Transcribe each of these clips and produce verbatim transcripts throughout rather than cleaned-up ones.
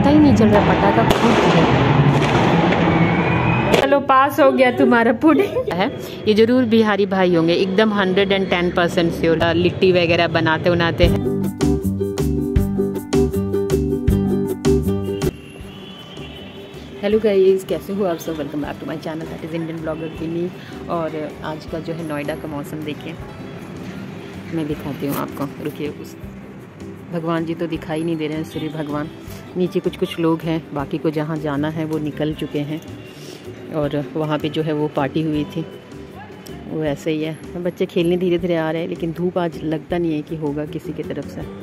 पता ही नहीं चल रहा पटाखा फूट गया। चलो पास हो गया तुम्हारा पुडिंग है। ये जरूर बिहारी भाई होंगे, एकदम hundred and ten percent sure. Litti वगैरह बनाते बनाते हैं। हेलो गाइस, कैसे हो आप सब? Welcome back to my channel that is Indian blogger Vini. और आज का जो है नोएडा का मौसम देखिए, मैं दिखाती हूँ आपको। रुकिए, उस भगवान जी तो दिखाई नहीं दे रहे हैं, सूर्य भगवान। नीचे कुछ कुछ लोग हैं, बाकी को जहाँ जाना है वो निकल चुके हैं। और वहाँ पे जो है वो पार्टी हुई थी, वो ऐसे ही है। बच्चे खेलने धीरे धीरे आ रहे हैं, लेकिन धूप आज लगता नहीं है कि होगा किसी की तरफ से।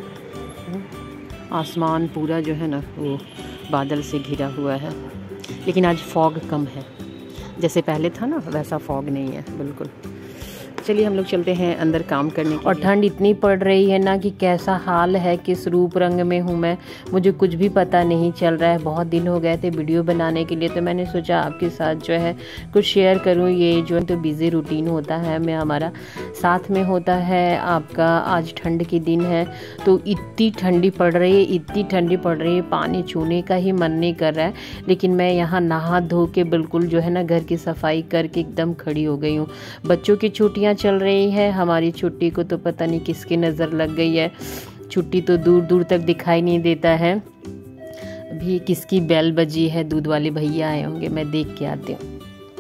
आसमान पूरा जो है ना वो बादल से घिरा हुआ है, लेकिन आज फॉग कम है। जैसे पहले था ना वैसा फॉग नहीं है बिल्कुल। चलिए हम लोग चलते हैं अंदर काम करने के। और ठंड इतनी पड़ रही है ना कि कैसा हाल है, किस रूप रंग में हूँ मैं, मुझे कुछ भी पता नहीं चल रहा है। बहुत दिन हो गए थे वीडियो बनाने के लिए, तो मैंने सोचा आपके साथ जो है कुछ शेयर करूँ। ये जो तो बिज़ी रूटीन होता है मैं हमारा, साथ में होता है आपका। आज ठंड के दिन है तो इतनी ठंडी पड़ रही है, इतनी ठंडी पड़ रही है, पानी छूने का ही मन नहीं कर रहा है। लेकिन मैं यहाँ नहा धो के बिल्कुल जो है ना घर की सफाई करके एकदम खड़ी हो गई हूँ। बच्चों की छुट्टियाँ चल रही है, हमारी छुट्टी को तो पता नहीं किसकी नज़र लग गई है। छुट्टी तो दूर दूर तक दिखाई नहीं देता है। अभी किसकी बेल बजी है, दूध वाले भैया आए होंगे, मैं देख के आती हूँ।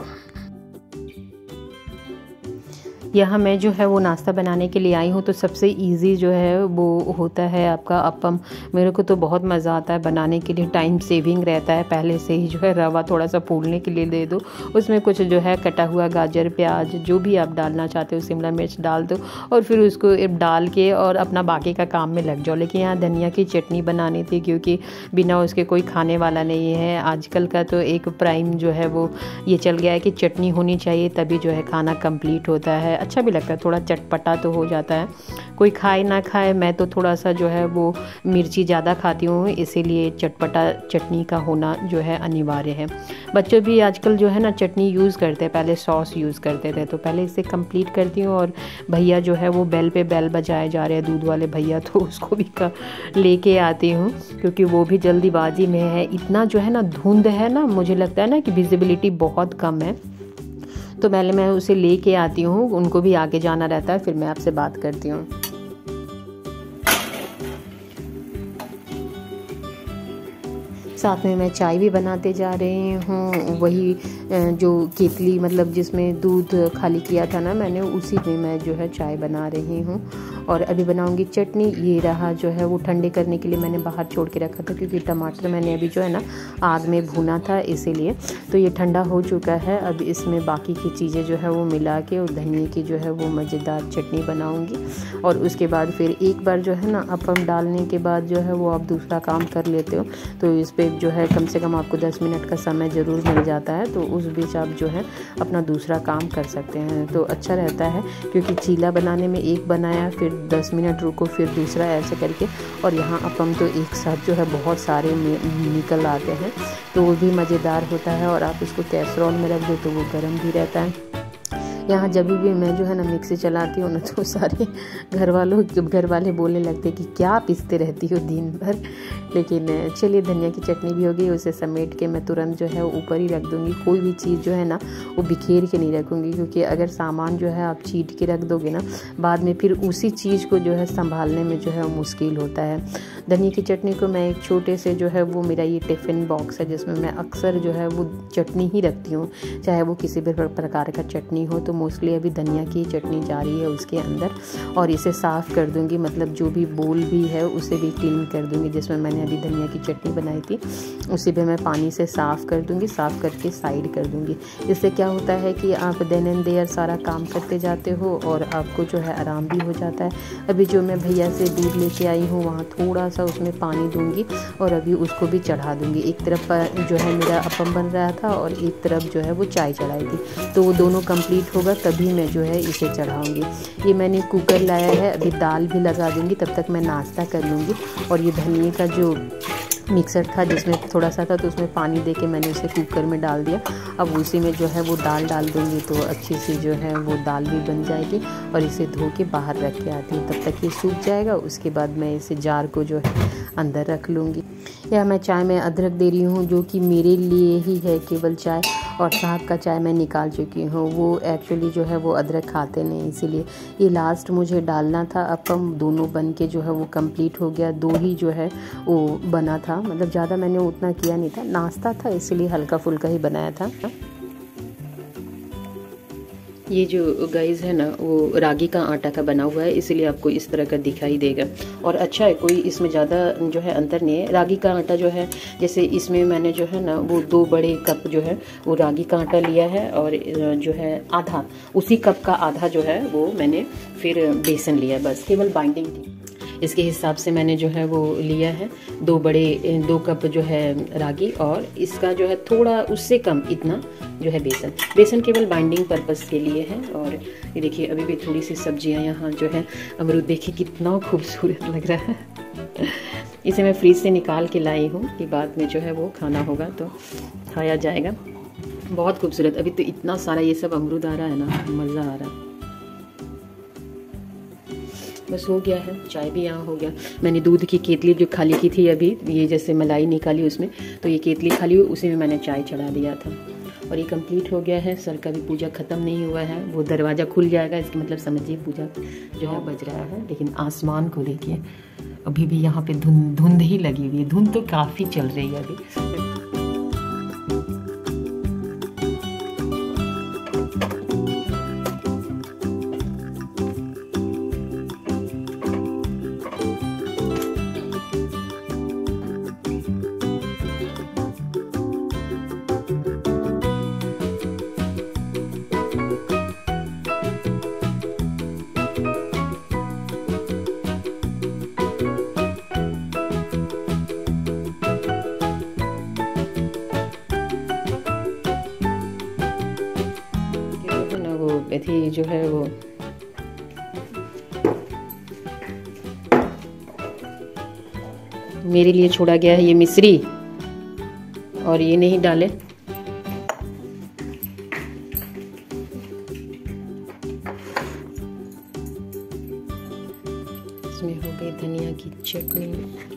यहाँ मैं जो है वो नाश्ता बनाने के लिए आई हूँ, तो सबसे इजी जो है वो होता है आपका अप्पम। मेरे को तो बहुत मज़ा आता है बनाने के लिए, टाइम सेविंग रहता है। पहले से ही जो है रवा थोड़ा सा फूलने के लिए दे दो, उसमें कुछ जो है कटा हुआ गाजर, प्याज, जो भी आप डालना चाहते हो, शिमला मिर्च डाल दो और फिर उसको डाल के और अपना बाकी का काम में लग जाओ। लेकिन यहाँ धनिया की चटनी बनानी थी, क्योंकि बिना उसके कोई खाने वाला नहीं है। आजकल का तो एक प्राइम जो है वो ये चल गया है कि चटनी होनी चाहिए, तभी जो है खाना कंप्लीट होता है। अच्छा भी लगता है, थोड़ा चटपटा तो हो जाता है। कोई खाए ना खाए, मैं तो थोड़ा सा जो है वो मिर्ची ज़्यादा खाती हूँ, इसीलिए चटपटा चटनी का होना जो है अनिवार्य है। बच्चों भी आजकल जो है ना चटनी यूज़ करते हैं, पहले सॉस यूज़ करते थे। तो पहले इसे कंप्लीट करती हूँ। और भैया जो है वो बेल पे बेल बजाए जा रहे हैं, दूध वाले भैया, तो उसको भी लेके आती हूँ, क्योंकि वो भी जल्दीबाजी में है। इतना जो है ना धुंध है ना, मुझे लगता है ना कि विजिबिलिटी बहुत कम है। तो पहले मैं उसे लेके आती हूँ, उनको भी आगे जाना रहता है, फिर मैं आपसे बात करती हूँ। साथ में मैं चाय भी बनाते जा रही हूँ। वही जो केतली, मतलब जिसमें दूध खाली किया था ना मैंने, उसी में मैं जो है चाय बना रही हूँ। और अभी बनाऊंगी चटनी। ये रहा जो है वो ठंडे करने के लिए मैंने बाहर छोड़ के रखा था, क्योंकि टमाटर मैंने अभी जो है ना आग में भूना था, इसीलिए। तो ये ठंडा हो चुका है। अब इसमें बाकी की चीज़ें जो है वो मिला के और धनिए की जो है वो मज़ेदार चटनी बनाऊँगी। और उसके बाद फिर एक बार जो है ना अप्पम डालने के बाद जो है वो आप दूसरा काम कर लेते हो, तो इस पर जो है कम से कम आपको दस मिनट का समय ज़रूर मिल जाता है। तो उस बीच आप जो है अपना दूसरा काम कर सकते हैं, तो अच्छा रहता है। क्योंकि चीला बनाने में एक बनाया, फिर दस मिनट रुको, फिर दूसरा, ऐसे करके। और यहाँ अप्पम तो एक साथ जो है बहुत सारे निकल आते हैं, तो वो भी मज़ेदार होता है। और आप उसको कैसरोल में रख दो तो वो गर्म भी रहता है। यहाँ जब भी मैं जो है ना मिक्सी चलाती हूँ ना, तो सारे घर वालों घर वाले बोलने लगते कि क्या पीसते रहती हो दिन भर। लेकिन चलिए, धनिया की चटनी भी हो गई, उसे समेट के मैं तुरंत जो है ऊपर ही रख दूँगी। कोई भी चीज़ जो है ना वो बिखेर के नहीं रखूँगी, क्योंकि अगर सामान जो है आप छीट के रख दोगे ना, बाद में फिर उसी चीज़ को जो है संभालने में जो है वो मुश्किल होता है। धनिया की चटनी को मैं एक छोटे से जो है वो मेरा ये टिफ़िन बॉक्स है, जिसमें मैं अक्सर जो है वो चटनी ही रखती हूँ, चाहे वो किसी भी प्रकार का चटनी हो। तो मोस्टली अभी धनिया की चटनी जा रही है उसके अंदर। और इसे साफ़ कर दूंगी, मतलब जो भी बोल भी है उसे भी क्लीन कर दूंगी। जिसमें मैंने अभी धनिया की चटनी बनाई थी, उसी पे मैं पानी से साफ़ कर दूंगी, साफ़ करके साइड कर दूंगी। इससे क्या होता है कि आप देन एंड देयर सारा काम करते जाते हो और आपको जो है आराम भी हो जाता है। अभी जो मैं भैया से दूध लेके आई हूँ, वहाँ थोड़ा सा उसमें पानी दूंगी और अभी उसको भी चढ़ा दूंगी। एक तरफ जो है मेरा अप्पम बन रहा था और एक तरफ जो है वो चाय चढ़ाई थी, तो वो दोनों कंप्लीट होगा तभी मैं जो है इसे चढ़ाऊंगी। ये मैंने कुकर लाया है, अभी दाल भी लगा दूंगी, तब तक मैं नाश्ता कर लूँगी। और ये धनिए का जो मिक्सर था जिसमें थोड़ा सा था, तो उसमें पानी दे के मैंने उसे कुकर में डाल दिया। अब उसी में जो है वो दाल डाल दूँगी, तो अच्छी सी जो है वो दाल भी बन जाएगी। और इसे धो के बाहर रख के आती हूँ, तब तक ये सूख जाएगा। उसके बाद मैं इसे जार को जो है अंदर रख लूँगी। या मैं चाय में अदरक दे रही हूँ जो कि मेरे लिए ही है केवल चाय, और साहब का चाय मैं निकाल चुकी हूँ। वो एक्चुअली जो है वो अदरक खाते नहीं, इसीलिए ये लास्ट मुझे डालना था। अब हम दोनों बन के जो है वो कंप्लीट हो गया। दो ही जो है वो बना था, मतलब ज़्यादा मैंने उतना किया नहीं था, नाश्ता था इसीलिए हल्का फुल्का ही बनाया था। ये जो गाइस है ना वो रागी का आटा का बना हुआ है, इसीलिए आपको इस तरह का दिखाई देगा। और अच्छा है, कोई इसमें ज़्यादा जो है अंतर नहीं है। रागी का आटा जो है, जैसे इसमें मैंने जो है ना वो दो बड़े कप जो है वो रागी का आटा लिया है, और जो है आधा उसी कप का आधा जो है वो मैंने फिर बेसन लिया, बस केवल बाइंडिंग थी। इसके हिसाब से मैंने जो है वो लिया है दो बड़े दो कप जो है रागी, और इसका जो है थोड़ा उससे कम इतना जो है बेसन। बेसन केवल बाइंडिंग पर्पस के लिए है। और ये देखिए अभी भी थोड़ी सी सब्जियां यहाँ जो है, अमरूद देखिए कितना खूबसूरत लग रहा है। इसे मैं फ्रीज से निकाल के लाई हूँ कि बाद में जो है वो खाना होगा तो खाया जाएगा। बहुत खूबसूरत, अभी तो इतना सारा ये सब अमरूद आ रहा है ना, मज़ा आ रहा है। बस हो गया है, चाय भी यहाँ हो गया। मैंने दूध की केतली जो खाली की थी अभी, ये जैसे मलाई निकाली उसमें, तो ये केतली खाली हुई, उसी में मैंने चाय चढ़ा दिया था। और ये कंप्लीट हो गया है। सर का भी पूजा ख़त्म नहीं हुआ है, वो दरवाज़ा खुल जाएगा, इसका मतलब समझिए पूजा जो है बज रहा है। लेकिन आसमान को देखिए, अभी भी यहाँ पे धुंध धुंध ही लगी हुई है, धुंध तो काफ़ी चल रही है अभी। थी जो है वो मेरे लिए छोड़ा गया है ये मिश्री, और ये नहीं डाले। इसमें हो गई धनिया की चटनी।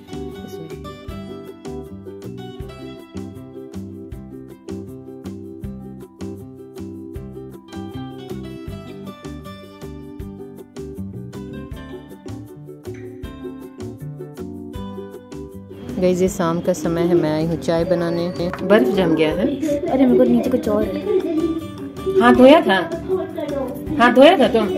गाइस ये शाम का समय है, मैं आई हूँ चाय बनाने। बर्फ जम गया है। अरे मेरे को नीचे कुछ और है। हाथ धोया था, हाथ धोया था तुम।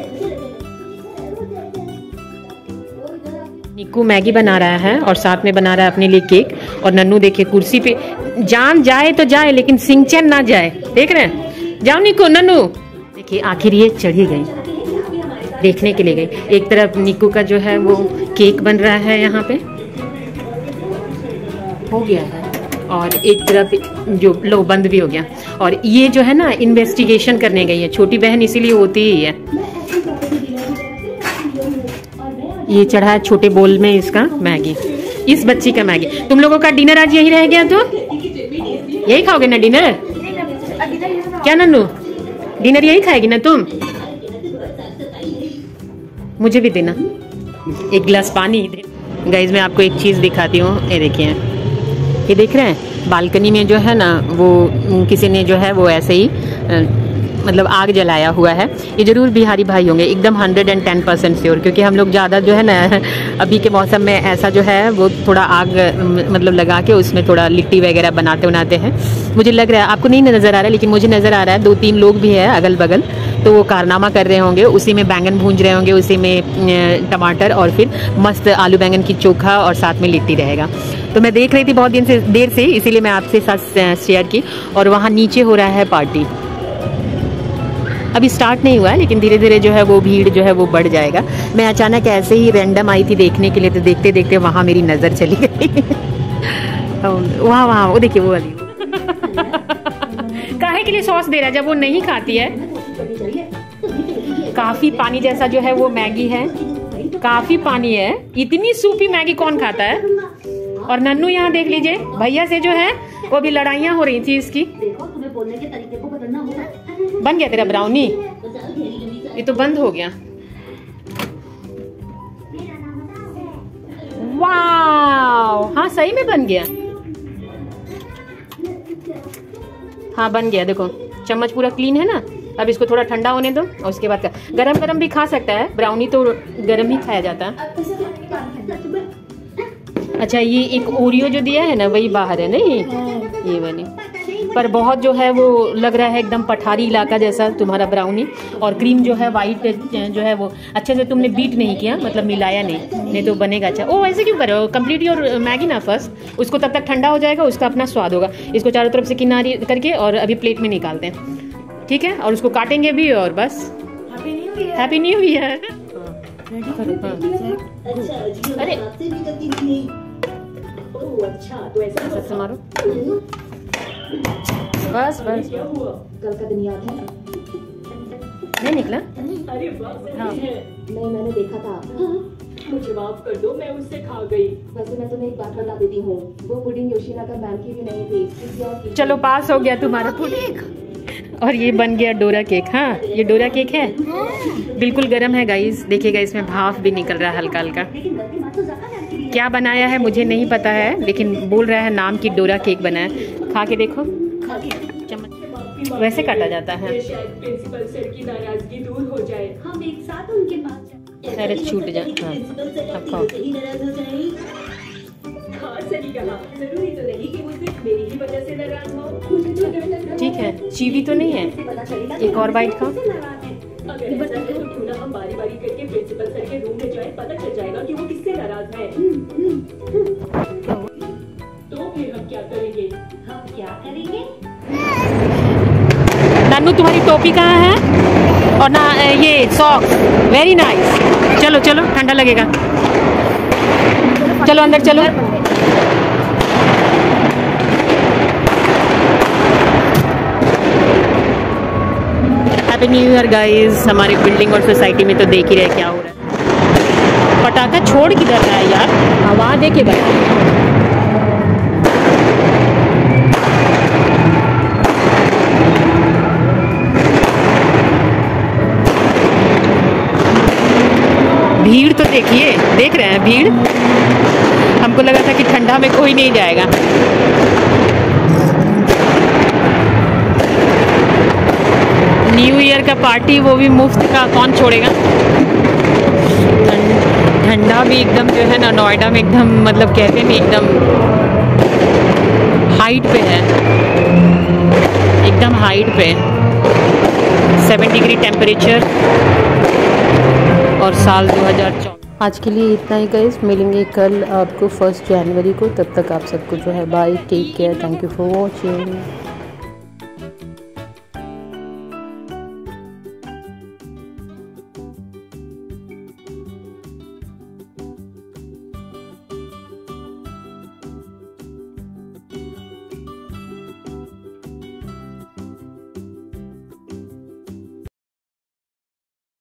निक्कू मैगी बना रहा है और साथ में बना रहा है अपने लिए केक। और नन्नू देखिए कुर्सी पे, जान जाए तो जाए लेकिन सिंचन ना जाए, देख रहे हैं। जाओ निक्कू, नन्नू देखिए आखिर ये चढ़ी गई, देखने के लिए गई। एक तरफ निक्कू का जो है वो केक बन रहा है, यहाँ पे हो गया है, और एक तरफ जो लो बंद भी हो गया। और ये जो है ना इन्वेस्टिगेशन करने गई है, छोटी बहन इसीलिए होती ही है। ये चढ़ा है छोटे बोल में इसका मैगी, इस बच्ची का मैगी। तुम लोगों का डिनर आज यही रह गया, तो यही खाओगे ना डिनर? क्या नन्नू, डिनर यही खाएगी ना तुम? मुझे भी देना एक गिलास पानी। गाइस मैं आपको एक चीज दिखाती हूँ, ये देखिए, ये देख रहे हैं बालकनी में जो है ना वो किसी ने जो है वो ऐसे ही मतलब आग जलाया हुआ है। ये जरूर बिहारी भाई होंगे, एकदम hundred and ten percent sure, क्योंकि हम लोग ज़्यादा जो है ना अभी के मौसम में ऐसा जो है वो थोड़ा आग मतलब लगा के उसमें थोड़ा लिट्टी वगैरह बनाते बनाते हैं। मुझे लग रहा है, आपको नहीं नज़र आ रहा है लेकिन मुझे नज़र आ रहा है, दो तीन लोग भी है अगल बगल, तो वो कारनामा कर रहे होंगे। उसी में बैंगन भूंज रहे होंगे, उसी में टमाटर, और फिर मस्त आलू बैंगन की चोखा और साथ में लिट्टी रहेगा। तो मैं देख रही थी बहुत दिन से देर से, इसीलिए मैं आपसे साथ शेयर की। और वहाँ नीचे हो रहा है पार्टी, अभी स्टार्ट नहीं हुआ है लेकिन धीरे धीरे जो है वो भीड़ जो है वो बढ़ जाएगा। मैं अचानक ऐसे ही रैंडम आई थी देखने के लिए, तो देखते देखते वहाँ मेरी नज़र चली गई। वहाँ वहाँ वो देखिए वो वाली काहे के लिए सॉस दे रहा है जब वो नहीं खाती है। काफी पानी जैसा जो है वो मैगी है, काफी पानी है। इतनी सूपी मैगी कौन खाता है? और नन्नू यहाँ देख लीजिए, भैया से जो है वो भी लड़ाइयाँ हो रही थी इसकी। बन गया तेरा ब्राउनी? ये तो बंद हो गया। वाव, हाँ सही में बन गया। हाँ बन गया, देखो चम्मच पूरा क्लीन है ना। अब इसको थोड़ा ठंडा होने दो और उसके बाद गरम गरम भी खा सकता है, ब्राउनी तो गरम ही खाया जाता है। अच्छा ये एक ओरियो जो दिया है ना वही बाहर है नहीं, ये वाली, पर बहुत जो है वो लग रहा है एकदम पठारी इलाका जैसा तुम्हारा ब्राउनी। और क्रीम जो है वाइट जो है वो अच्छे से तुमने बीट नहीं किया, मतलब मिलाया नहीं, नहीं तो बनेगा अच्छा। ओ ऐसे क्यों करो, कंप्लीट योर मैगी ना फर्स्ट, उसको तब तक ठंडा हो जाएगा, उसका अपना स्वाद होगा। इसको चारों तरफ से किनारी करके और अभी प्लेट में निकालते हैं, ठीक है, और उसको काटेंगे भी और बस। Happy new year. अरे अच्छा मारो, बस बस कल का दिन याद है? नहीं निकला। अरे वाह, हाँ। नहीं मैंने देखा था। मुझे माफ कर दो, मैं उससे खा गई। वैसे मैं तुम्हें एक बात बता देती हूँ, वो पुडिंग योशिनाका मैम की भी नहीं थी, किसी और की। चलो पास हो गया तुम्हारा पुडिंग। और ये बन गया डोरा केक। हाँ ये डोरा केक है, बिल्कुल गर्म है गाइस, देखिएगा इसमें भाप भी निकल रहा है हल्का हल्का। क्या बनाया है मुझे नहीं पता है, लेकिन बोल रहा है नाम की डोरा केक बनाया। खा के देखो, चम्मच वैसे काटा जाता है। शायद प्रिंसिपल सर की नाराजगी दूर हो जाए, हम एक साथ उनके पास अरे छूट जा। हाँ अब खाओ। हाँ सही कहा, जरूरी तो नहीं कि मुझे मेरी ही वजह से नाराज हो। मुझे तो डर लग रहा है। ठीक है, चीवी तो नहीं है, एक और बाइट खाओ। अगर ऐसा है तो क्यों ना हम बारी बारी करके प्रिंसिपल सर के रूम में जाए, पता चल जाएगा कि वो किससे नाराज है। तो फिर हम क्या करेंगे? हम क्या करेंगे? नानू तुम्हारी टोपी कहाँ है, और ना ये सॉक्स, वेरी नाइस। चलो चलो ठंडा लगेगा, चलो अंदर चलो। Happy new year guys. हमारी बिल्डिंग और सोसाइटी में तो देख ही रहे क्या हो रहा है। पटाखा छोड़ किधर रहा है यार, हवा दे के बना। भीड़ तो देखिए, देख रहे हैं भीड़। हमको लगा था कि ठंडा में कोई नहीं जाएगा। न्यू ईयर का पार्टी, वो भी मुफ्त का, कौन छोड़ेगा। ठंडा भी एकदम जो है ना नोएडा में एकदम, मतलब कहते हैं एकदम हाइट पे है, एकदम हाइट पे, सेवन डिग्री टेम्परेचर और साल दो हज़ार चौदह। आज के लिए इतना ही गाइस, मिलेंगे कल आपको फर्स्ट जनवरी को। तब तक आप सबको जो है bye, take care, thank you for watching.